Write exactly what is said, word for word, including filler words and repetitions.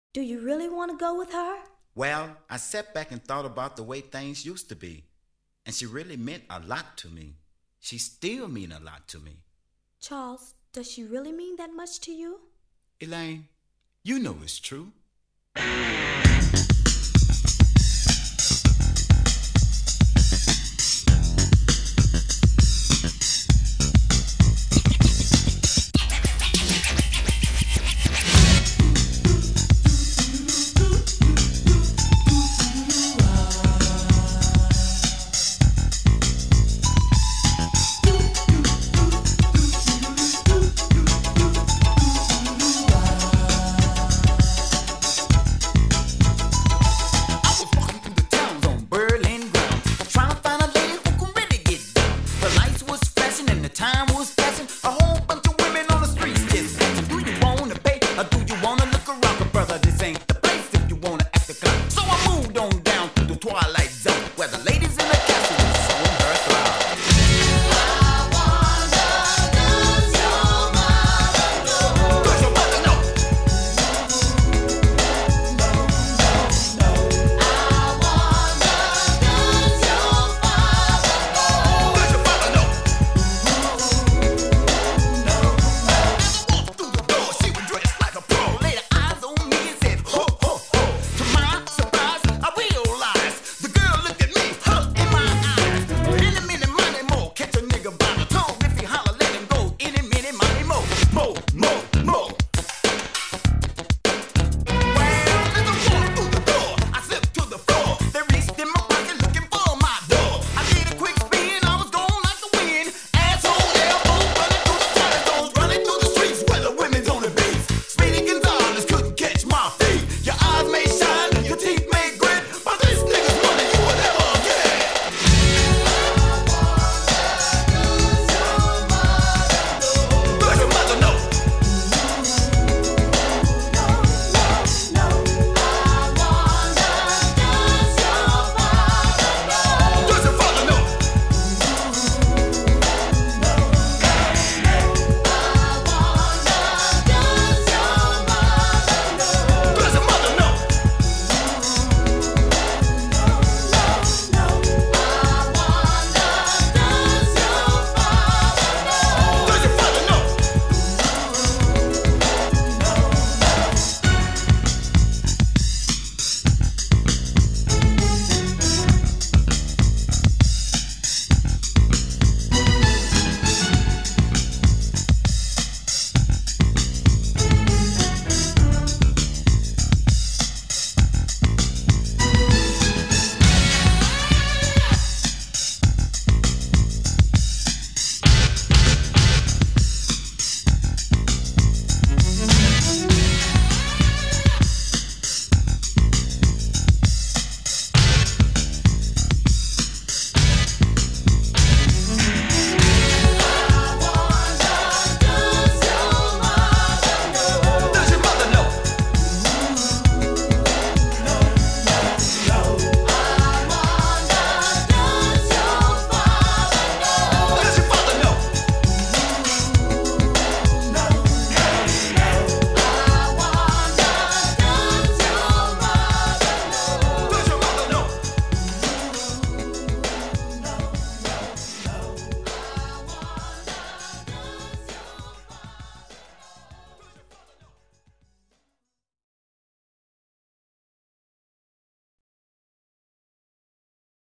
Do you really want to go with her? Well, I sat back and thought about the way things used to be, and she really meant a lot to me. She still mean a lot to me. Charles, does she really mean that much to you? Elaine, you know it's true.